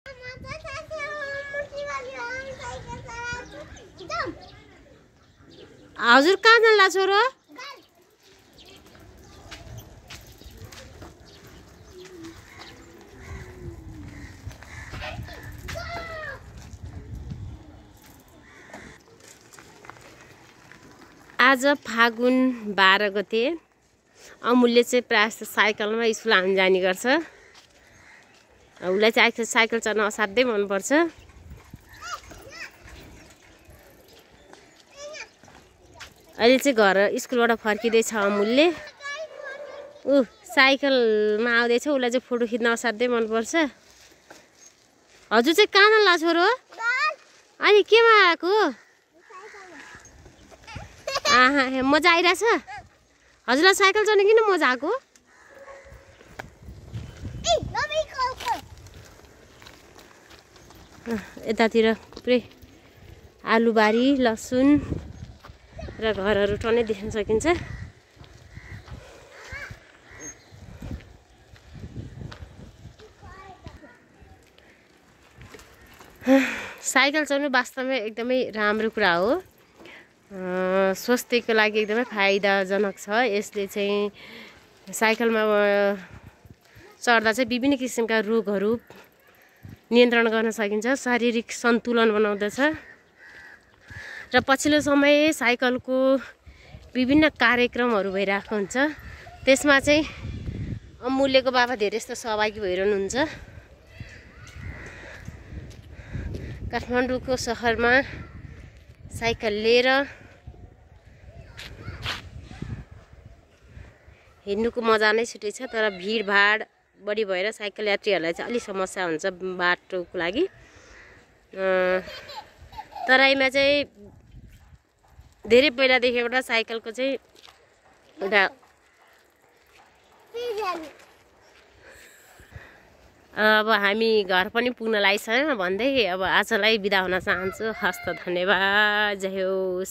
हजुर कहाँ जान्ला छोरो? आज फागुन 12 गते अमूल्य चाहिँ प्रायः जस्तो साइकलमा स्कुल आउन जाने गर्छ। उसलाई चाहिँ साइकल चलाउन असाध्यै मनपर्छ। अहिले चाहिँ घर स्कुलबाट फर्किँदैछ अमूल्य। ऊ साइकलमा आउँदैछ। उसलाई चाहिँ फोटो खिच्न असाध्यै मनपर्छ। हजुर चाहिँ कहाँ जान्ला छोरो? अनि केमा आएको? मजा आइरहेछ? हजुरलाई साइकल चढ्न किन मजा आएको? यतातिर पुरै आलुबारी, लसुन र घरहरू टन्नै देख्न सकिन्छ। साइकल चढ्नु वास्तवमै एकदमै राम्रो कुरा हो। स्वास्थ्यको लागि एकदमै फाइदाजनक छ। यसले चाहिँ साइकलमा चढ्दा चाहिँ विभिन्न किसिमका रोगहरू नियन्त्रण गर्न सकिन्छ। शारीरिक सन्तुलन बनाउँदछ र पछिल्लो समय साइकलको विभिन्न कार्यक्रमहरू भइरहेको हुन्छ। त्यसमा चाहिँ अमूल्यको बाबा धेरै जस्तो सहभागी भइरहनुहुन्छ। काठमाडौँको सहरमा साइकल लिएर हिँड्नुको मजा नै छुट्टै छ। तर भिडभाड बढी भएर साइकल यात्रीहरूलाई चाहिँ अलिक समस्या हुन्छ बाटोको लागि। तराईमा चाहिँ धेरै पहिलादेखिबाट साइकलको चाहिँ एउटा अब हामी घर पनि पुग्न लागिसक्यौँ भन्दै अब आजलाई बिदा हुन चाहन्छु। हस्त धन्यवाद। जय होस्।